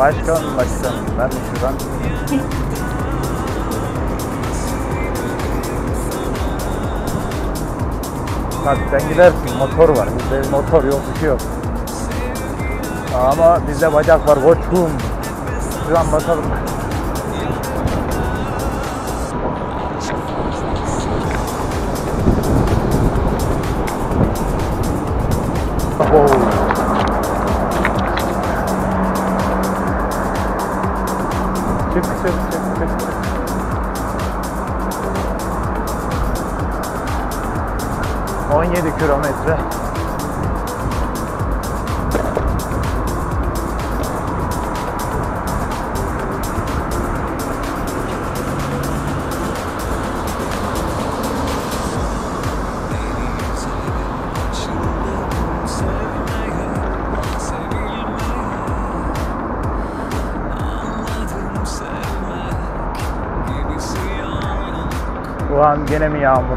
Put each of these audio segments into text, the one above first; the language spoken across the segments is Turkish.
Başkan. Ben de şuradan. Hadi sen gidersin, motor var. Bizde motor yok, bir şey yok. Ama bizde bacak var, koçum. Şuradan bakalım. Oh. Çık. 17 kilometre. Ulan gene mi yağmur?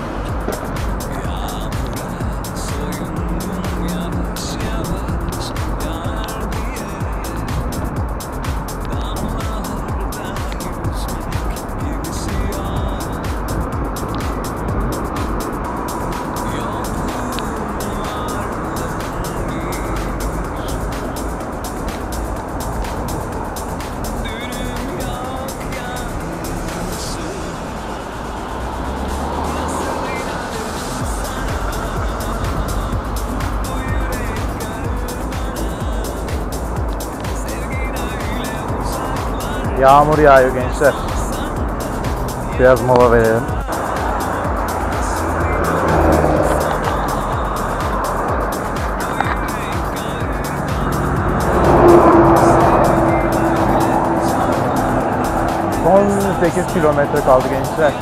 Yağmur yağıyor gençler. Biraz mola verelim. Son 8 kilometre kaldı gençler.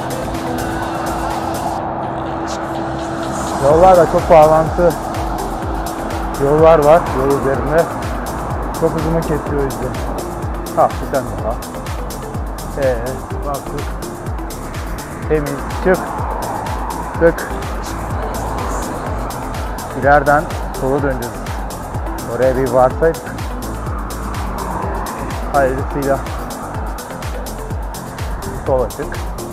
Yollar da çok bağlantı yollar var yol üzerinde. Çok uzun kesiyor o yüzden. Bir tane daha. Baktık. Temiz. Çık. İleriden sola döneceğiz. Oraya bir varsaydık. Hayırlısıyla. Sola çık.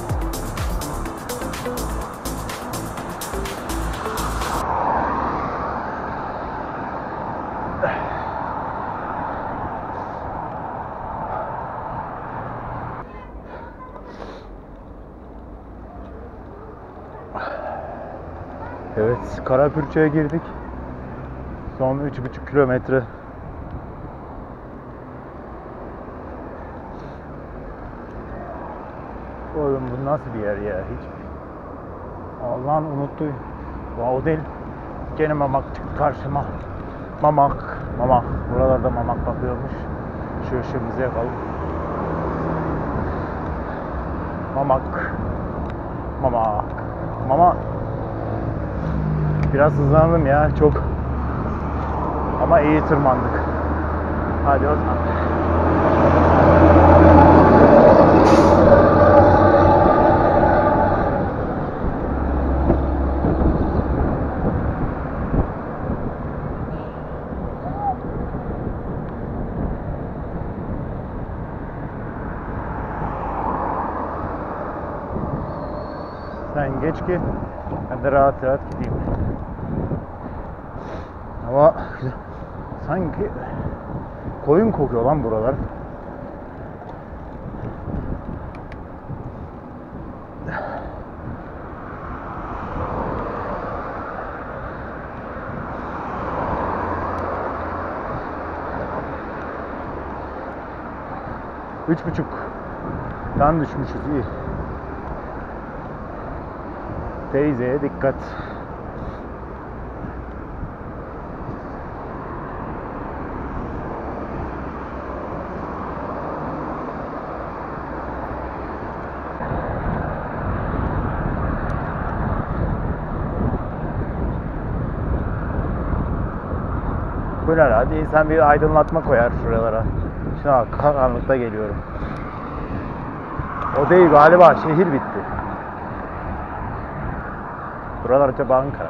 Evet, Karapürçek'e girdik. Son 3,5 kilometre. Oğlum bu nasıl bir yer ya? Hiç. Allah'ın unuttuğu. O değil. Gene Mamak çıktı karşıma. Mamak. Buralarda Mamak bakıyormuş. Şu ışığımızı yakalım. Mamak. Biraz hızlandım ya çok. Ama iyi tırmandık. Hadi o zaman. Sen geç ki ben de rahat gideyim. Ama sanki koyun kokuyor lan buralar. Üç buçuktan düşmüşüz, iyi. Teyzeye dikkat. Bu ne? Hadi insan bir aydınlatma koyar şuralara. Şuna bak, karanlıkta geliyorum. O değil galiba, şehir bitti. Buralar acaba Ankara.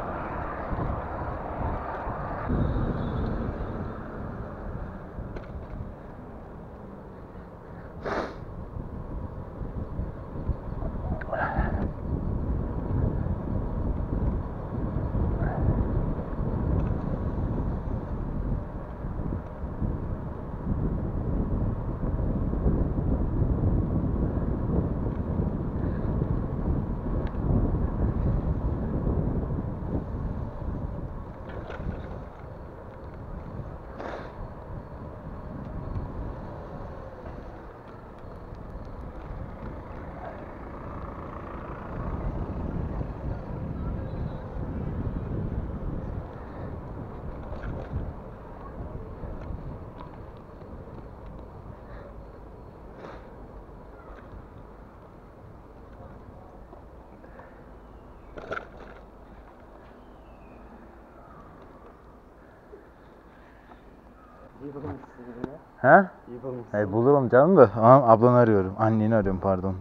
bulmuşsun He? ya. İyi bulmuşsun. Hey, bulurum canım da. Aha, ablanı arıyorum. Anneni arıyorum pardon.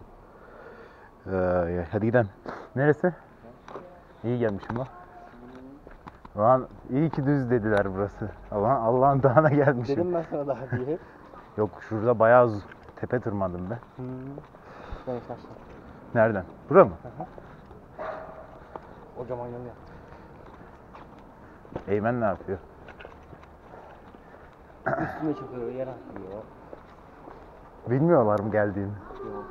Hadi gidelim. Neresi? İyi gelmişim bak. Ulan iyi ki düz dediler burası. Allah'ın dağına gelmişim. Dedim ben sana daha diye. Yok şurada bayağı tepe tırmandım ben. Ben şaştım. Nereden? Bura mı? Kocaman yol yaptım. Eymen ne yapıyor? Üstüme çıkıyor, yer atıyor. Bilmiyorlar mı geldiğimi? Yok.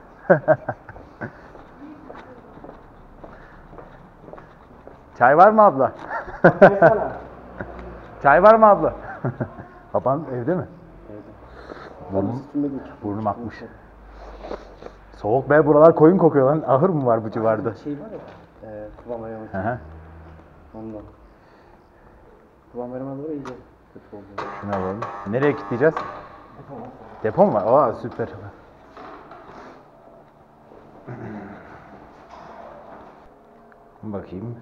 Çay var mı abla? Yesene. Çay var mı abla? Baban evde mi? Ben üstüme de Burnum akmış. Soğuk be, buralar koyun kokuyor lan. Ahır mı var bu civarda? Şey var ya. Kıvam ayarı. Hı hı. Ondan. Kıvam ayarı da iyice kötü oldu. Şunu alalım. Nereye kilitleyeceğiz? Depo mu var? Aa süper. Bakayım.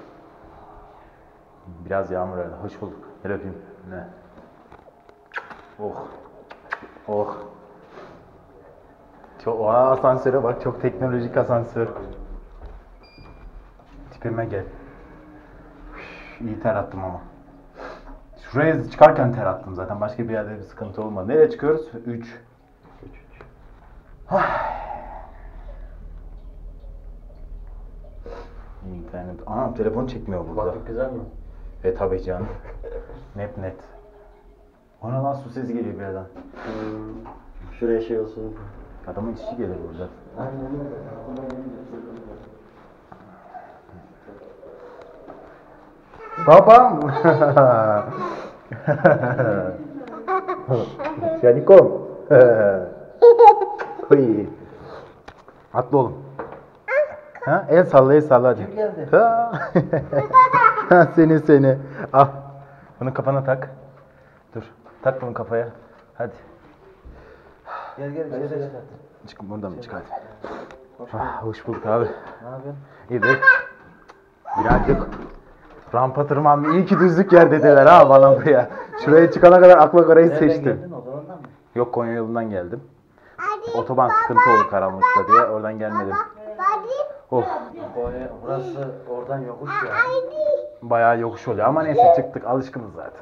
Biraz yağmur öyle. Hoş bulduk. Gel öpeyim. Ne? Oh. Oh. Çok, asansöre bak. Çok teknolojik asansör. Tipime gel. Üf, İyi ter attım ama. Şuraya çıkarken ter attım zaten. Başka bir yerde bir sıkıntı olmadı. Nereye çıkıyoruz? 3. İnternet. Aa, telefon çekmiyor burada. Baktık güzel mi? Tabii canım. Net. Ona lan su sesi geliyor bir yerden. Şuraya şey olsun. Adamın işi gelir burada. Aynen öyle. Babam. Şanikom. Oy. Atla oğlum. Ha? El salla hadi. Kim geldi? Ha. Seni. Al. Bunu kafana tak. Dur. Tak bunu kafaya. Hadi. Gel içeri çıkart. Çık buradan mı çık hadi. Hoş bulduk abi. Ne yapıyorsun? İyidir. Birazcık rampa tırmandım. İyi ki düzlük yer dediler ha bana buraya. Şuraya çıkana kadar akla orayı Nereden seçtim. geldin? Odalarından mı? Yok, Konya yolundan geldim. Otoban sıkıntı oldu karanlıkta diye oradan gelmedim. Of, Burası oradan yokuş ya. bayağı yokuş oluyor ama neyse çıktık, alışkınız zaten.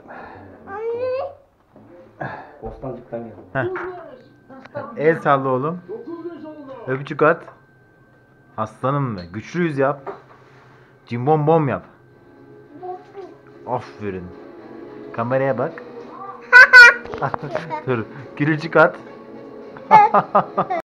Bostancıktan geldim. Heh. El salla oğlum. Öpücük at. Aslanım be. Güçlüyüz yap. Cimbom bom yap. Aferin. Kameraya bak. Dur. Gülücük at.